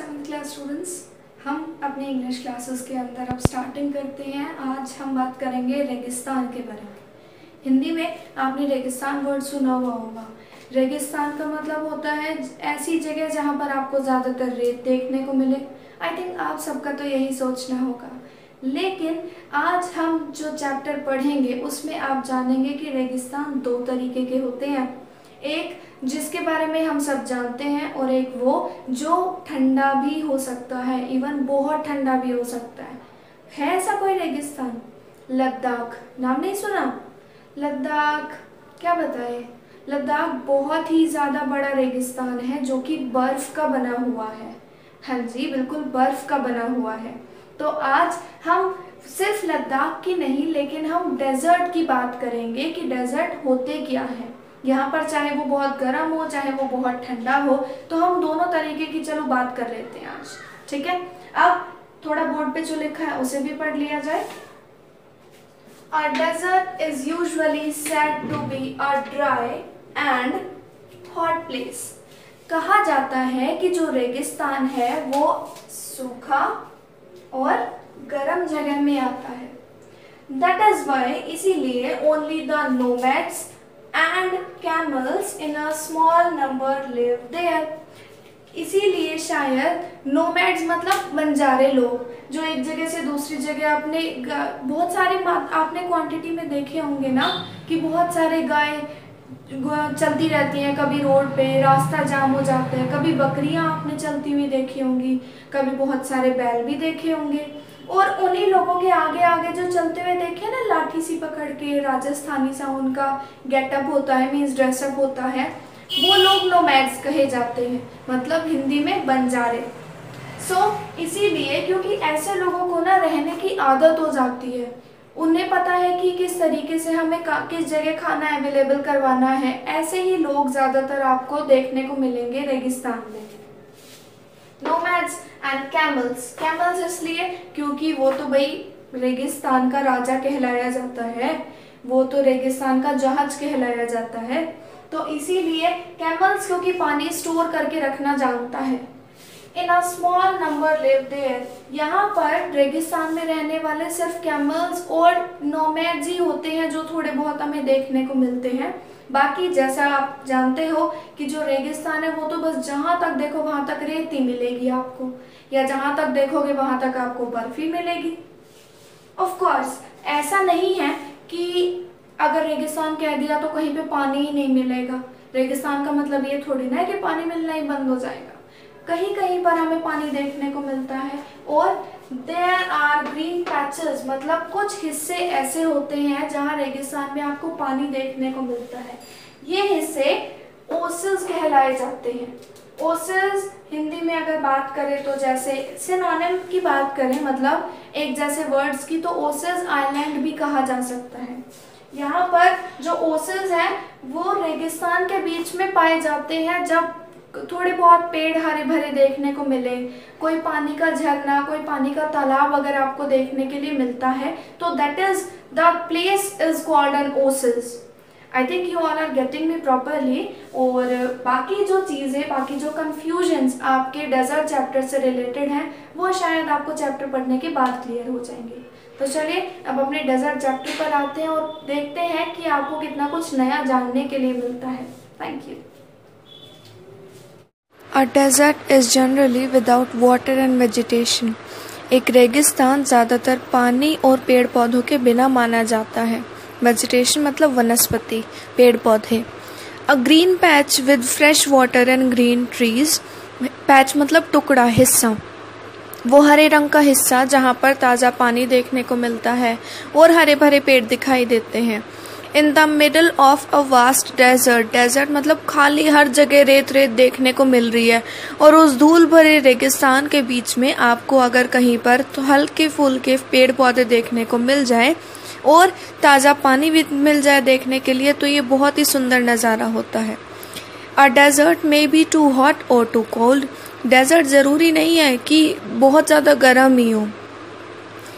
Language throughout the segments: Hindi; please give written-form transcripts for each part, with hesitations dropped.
7th क्लास स्टूडेंट्स, हम अपने इंग्लिश क्लासेस के अंदर अब स्टार्टिंग करते हैं। आज हम बात करेंगे रेगिस्तान के बारे में। हिंदी में आपने रेगिस्तान वर्ड सुना हुआ होगा। रेगिस्तान का मतलब होता है ऐसी जगह जहाँ पर आपको ज़्यादातर रेत देखने को मिले। आई थिंक आप सबका तो यही सोचना होगा, लेकिन आज हम जो चैप्टर पढ़ेंगे उसमें आप जानेंगे कि रेगिस्तान दो तरीके के होते हैं। एक जिसके बारे में हम सब जानते हैं और एक वो जो ठंडा भी हो सकता है, इवन बहुत ठंडा भी हो सकता है ऐसा कोई रेगिस्तान? लद्दाख नाम नहीं सुना? लद्दाख क्या बताए, लद्दाख बहुत ही ज़्यादा बड़ा रेगिस्तान है जो कि बर्फ़ का बना हुआ है। हाँ जी, बिल्कुल बर्फ़ का बना हुआ है। तो आज हम सिर्फ लद्दाख की नहीं, लेकिन हम डेजर्ट की बात करेंगे कि डेजर्ट होते क्या हैं यहाँ पर, चाहे वो बहुत गर्म हो चाहे वो बहुत ठंडा हो। तो हम दोनों तरीके की चलो बात कर लेते हैं आज, ठीक है। अब थोड़ा बोर्ड पे जो लिखा है उसे भी पढ़ लिया जाए। A desert is usually said to be a dry and hot place. कहा जाता है कि जो रेगिस्तान है वो सूखा और गर्म जगह में आता है। That is why इसीलिए only the nomads and camels in a small number live there. इसीलिए शायद नोमैड्स मतलब बंजारे लोग जो एक जगह से दूसरी जगह अपने बहुत सारे आपने क्वांटिटी में देखे होंगे ना कि बहुत सारे गाय चलती रहती हैं, कभी रोड पे रास्ता जाम हो जाता है, कभी बकरियां आपने चलती हुई देखी होंगी, कभी बहुत सारे बैल भी देखे होंगे। और उन्हीं लोगों के आगे आगे जो चलते हुए देखे ना, लाठी सी पकड़ के, राजस्थानी सा उनका गेटअप होता है, मीन्स ड्रेसअप होता है, वो लोग नोमैड्स कहे जाते हैं, मतलब हिंदी में बंजारे। इसीलिए क्योंकि ऐसे लोगों को ना रहने की आदत हो जाती है, उन्हें पता है कि किस तरीके से हमें किस जगह खाना अवेलेबल करवाना है। ऐसे ही लोग ज़्यादातर आपको देखने को मिलेंगे रेगिस्तान में। नोमैड्स एंड कैमल्स, कैमल्स इसलिए क्योंकि वो तो भाई रेगिस्तान का राजा कहलाया जाता है, वो तो रेगिस्तान का जहाज कहलाया जाता है, तो इसीलिए कैमल्स क्योंकि पानी स्टोर करके रखना जानता है। In a small number live there, यहाँ पर रेगिस्तान में रहने वाले सिर्फ कैमल्स और नोमैड्स ही होते हैं जो थोड़े बहुत हमें देखने को मिलते हैं। बाकी जैसा आप जानते हो कि जो रेगिस्तान है वो तो बस जहाँ तक देखो वहाँ तक रेत ही मिलेगी आपको, या जहाँ तक देखोगे वहाँ तक आपको बर्फ ही मिलेगी। ऑफ कोर्स ऐसा नहीं है कि अगर रेगिस्तान कह दिया तो कहीं पे पानी ही नहीं मिलेगा। रेगिस्तान का मतलब ये थोड़ी ना है कि पानी मिलना ही बंद हो जाएगा, कहीं कहीं पर हमें पानी देखने को मिलता है। और देयर आर ग्रीन पैचेस, मतलब कुछ हिस्से ऐसे होते हैं जहाँ रेगिस्तान में आपको पानी देखने को मिलता है। ये हिस्से ओसेस कहलाए जाते हैं। ओसेस हिंदी में अगर बात करें तो जैसे सिनोनिम की बात करें, मतलब एक जैसे वर्ड्स की, तो ओसेस आइलैंड भी कहा जा सकता है। यहाँ पर जो ओसेस हैं वो रेगिस्तान के बीच में पाए जाते हैं जब थोड़े बहुत पेड़ हरे भरे देखने को मिले, कोई पानी का झरना, कोई पानी का तालाब अगर आपको देखने के लिए मिलता है तो that is the place is called an oasis. I think you all are getting me properly. और बाकी जो चीज़ें, बाकी जो कन्फ्यूजन्स आपके डेजर्ट चैप्टर से रिलेटेड हैं वो शायद आपको चैप्टर पढ़ने के बाद क्लियर हो जाएंगे। तो चलिए अब अपने डेजर्ट चैप्टर पर आते हैं और देखते हैं कि आपको कितना कुछ नया जानने के लिए मिलता है। Thank you. A desert is generally without water and vegetation. एक रेगिस्तान ज़्यादातर पानी और पेड़ पौधों के बिना माना जाता है। वेजिटेशन मतलब वनस्पति, पेड़ पौधे। A green patch with fresh water and green trees. Patch मतलब टुकड़ा, हिस्सा, वो हरे रंग का हिस्सा जहाँ पर ताज़ा पानी देखने को मिलता है और हरे भरे पेड़ दिखाई देते हैं। In the middle of a vast desert, desert मतलब खाली, हर जगह रेत रेत देखने को मिल रही है, और उस धूल भरे रेगिस्तान के बीच में आपको अगर कहीं पर तो हल्के फुल्के पेड़ पौधे देखने को मिल जाए और ताज़ा पानी भी मिल जाए देखने के लिए, तो ये बहुत ही सुंदर नज़ारा होता है। A desert may be too hot और टू कोल्ड, डेजर्ट ज़रूरी नहीं है कि बहुत ज़्यादा गर्म ही हो,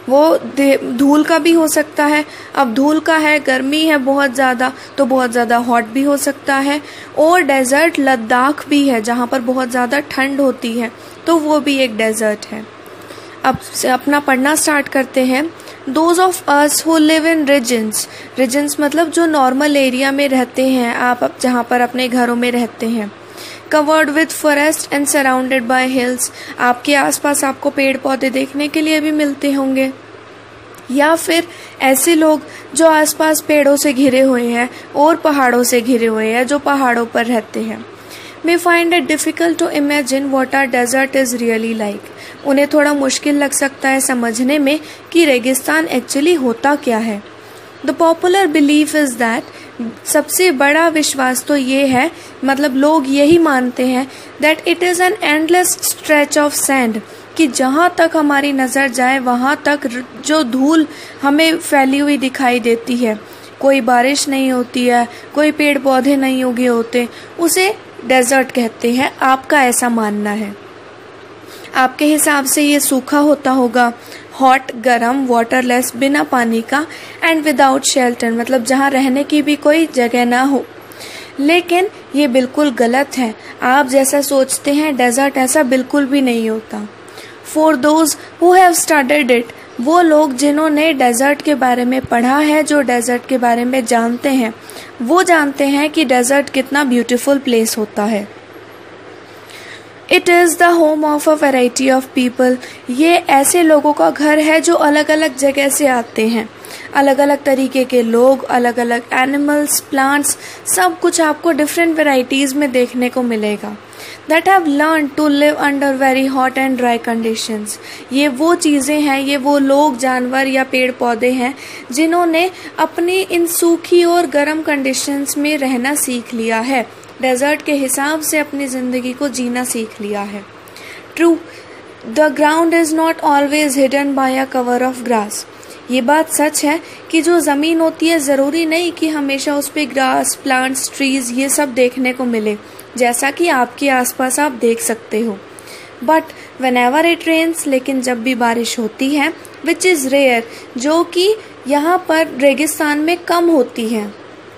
वो धूल का भी हो सकता है। अब धूल का है, गर्मी है बहुत ज़्यादा, तो बहुत ज़्यादा हॉट भी हो सकता है। और डेजर्ट लद्दाख भी है जहाँ पर बहुत ज़्यादा ठंड होती है, तो वो भी एक डेजर्ट है। अब से अपना पढ़ना स्टार्ट करते हैं। Those of us who live in regions मतलब जो नॉर्मल एरिया में रहते हैं, आप जहाँ पर अपने घरों में रहते हैं। Covered with forest and surrounded by hills, आपके आसपास आपको पेड़ पौधे देखने के लिए भी मिलते होंगे। या फिर ऐसे लोग जो आसपास पेड़ों से घिरे हुए हैं और पहाड़ों से घिरे हुए हैं, जो पहाड़ों पर रहते हैं। May find it difficult to imagine what our desert is really like. उन्हें थोड़ा मुश्किल लग सकता है समझने में कि रेगिस्तान एक्चुअली होता क्या है। The popular belief is that, सबसे बड़ा विश्वास तो ये है, मतलब लोग यही मानते हैं, that it is an endless stretch of sand, कि जहाँ तक हमारी नज़र जाए वहाँ तक जो धूल हमें फैली हुई दिखाई देती है, कोई बारिश नहीं होती है, कोई पेड़ पौधे नहीं उगे होते, उसे डेजर्ट कहते हैं। आपका ऐसा मानना है। आपके हिसाब से ये सूखा होता होगा, हॉट, गरम, वाटरलेस, बिना पानी का, एंड विदाउट शेल्टर, मतलब जहाँ रहने की भी कोई जगह ना हो। लेकिन ये बिल्कुल गलत है। आप जैसा सोचते हैं डेजर्ट ऐसा बिल्कुल भी नहीं होता। For those who have studied it, वो लोग जिन्होंने डेजर्ट के बारे में पढ़ा है, जो डेजर्ट के बारे में जानते हैं, वो जानते हैं कि डेजर्ट कितना ब्यूटीफुल प्लेस होता है। It is the home of a variety of people, ये ऐसे लोगों का घर है जो अलग अलग जगह से आते हैं। अलग अलग तरीके के लोग, अलग अलग एनिमल्स, प्लांट्स, सब कुछ आपको डिफरेंट वैरायटीज़ में देखने को मिलेगा। That have learn to live under very hot and dry conditions, ये वो चीज़ें हैं, ये वो लोग, जानवर या पेड़ पौधे हैं जिन्होंने अपनी इन सूखी और गर्म कंडीशंस में रहना सीख लिया है, डेजर्ट के हिसाब से अपनी ज़िंदगी को जीना सीख लिया है। True, the ground is not always hidden by a cover of grass, ये बात सच है कि जो ज़मीन होती है ज़रूरी नहीं कि हमेशा उस पर ग्रास, प्लांट्स, ट्रीज़ ये सब देखने को मिले, जैसा कि आपके आसपास आप देख सकते हो। बट व्हेनेवर इट रेन्स, लेकिन जब भी बारिश होती है, विच इज़ रेयर, जो कि यहाँ पर रेगिस्तान में कम होती है।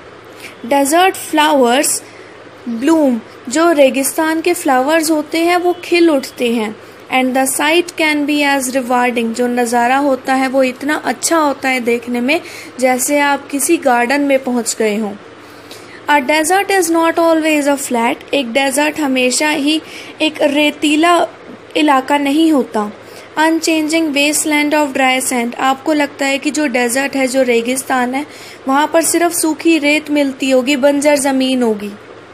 डेजर्ट फ्लावर्स ब्लूम, जो रेगिस्तान के फ्लावर्स होते हैं वो खिल उठते हैं। And the sight can be as rewarding, जो नज़ारा होता है वो इतना अच्छा होता है देखने में जैसे आप किसी गार्डन में पहुँच गए हों। A desert is not always a flat, एक डेजर्ट हमेशा ही एक रेतीला इलाका नहीं होता। Unchanging wasteland of dry sand, आपको लगता है कि जो डेजर्ट है, जो रेगिस्तान है, वहाँ पर सिर्फ सूखी रेत मिलती होगी, बंजर ज़मीन होगी।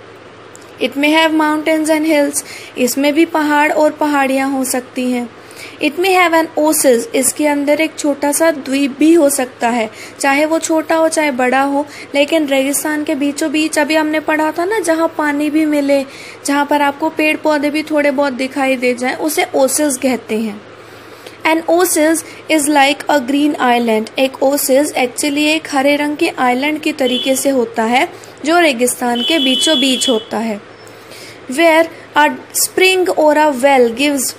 It may have mountains and hills, इसमें भी पहाड़ और पहाड़ियाँ हो सकती हैं। It may have an oasis, इसके अंदर एक छोटा सा द्वीप भी हो सकता है, चाहे वो छोटा हो चाहे बड़ा हो, लेकिन रेगिस्तान के बीचों बीच, अभी हमने पढ़ा था ना, जहाँ पानी भी मिले, जहाँ पर आपको पेड़ पौधे भी थोड़े बहुत दिखाई दे जाएं, उसे ओसिस कहते हैं। An oasis is like a green island, एक ओसिस एक्चुअली एक हरे रंग के आइलैंड की तरीके से होता है जो रेगिस्तान के बीचों बीच होता है। वेयर अ स्प्रिंग और a well gives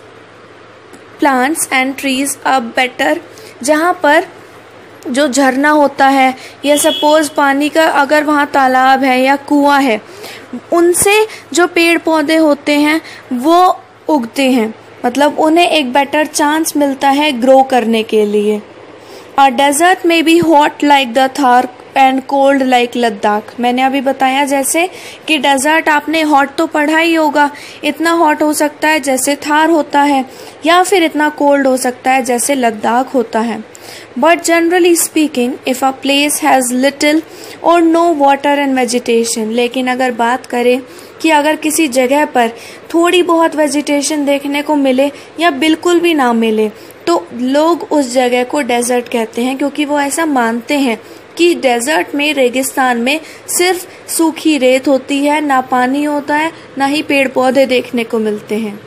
plants and trees a better, जहाँ पर जो झरना होता है या सपोज पानी का अगर वहाँ तालाब है या कुआं है, उनसे जो पेड़ पौधे होते हैं वो उगते हैं, मतलब उन्हें एक बेटर चांस मिलता है ग्रो करने के लिए। A desert may be hot like the Thar and cold like Ladakh, मैंने अभी बताया जैसे कि डेजर्ट आपने हॉट तो पढ़ा ही होगा, इतना हॉट हो सकता है जैसे थार होता है, या फिर इतना कोल्ड हो सकता है जैसे लद्दाख होता है। But generally speaking, if a place has little और नो वाटर एंड वेजिटेशन, लेकिन अगर बात करें कि अगर किसी जगह पर थोड़ी बहुत वेजिटेशन देखने को मिले या बिल्कुल भी ना मिले, तो लोग उस जगह को डेजर्ट कहते हैं, क्योंकि वो ऐसा मानते हैं कि डेजर्ट में, रेगिस्तान में सिर्फ सूखी रेत होती है, ना पानी होता है, ना ही पेड़ पौधे देखने को मिलते हैं।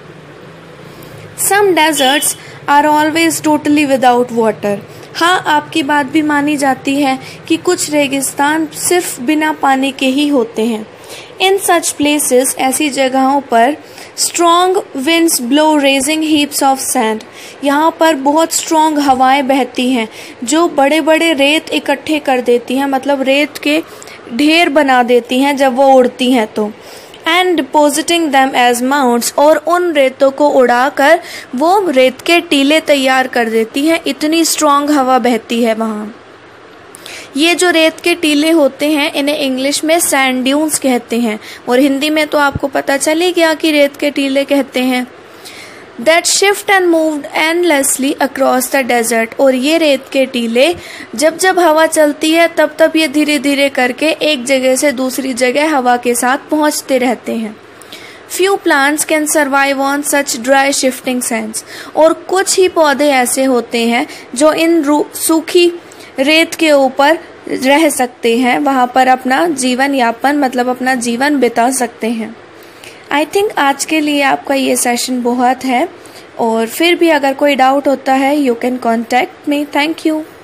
Some deserts are always totally without water, हाँ आपकी बात भी मानी जाती है कि कुछ रेगिस्तान सिर्फ बिना पानी के ही होते हैं। इन सच प्लेसेस, ऐसी जगहों पर strong winds blow raising heaps of sand. यहाँ पर बहुत स्ट्रॉन्ग हवाएं बहती हैं जो बड़े बड़े रेत इकट्ठे कर देती हैं, मतलब रेत के ढेर बना देती हैं जब वो उड़ती हैं तो। And depositing them as mounds, और उन रेतों को उड़ाकर वो रेत के टीले तैयार कर देती हैं। इतनी स्ट्रॉन्ग हवा बहती है वहाँ। ये जो रेत के टीले होते हैं इन्हें इंग्लिश में सैंड ड्यून्स कहते हैं, और हिंदी में तो आपको पता चल ही गया कि रेत के टीले कहते हैं। That shift and moved endlessly across the desert, और ये रेत के टीले जब जब हवा चलती है तब तब ये धीरे धीरे करके एक जगह से दूसरी जगह हवा के साथ पहुंचते रहते हैं। Few plants can survive on such dry shifting sands, और कुछ ही पौधे ऐसे होते हैं जो इन सूखी रेत के ऊपर रह सकते हैं, वहाँ पर अपना जीवन यापन मतलब अपना जीवन बिता सकते हैं। आई थिंक आज के लिए आपका ये सेशन बहुत है, और फिर भी अगर कोई डाउट होता है you can contact me. Thank you.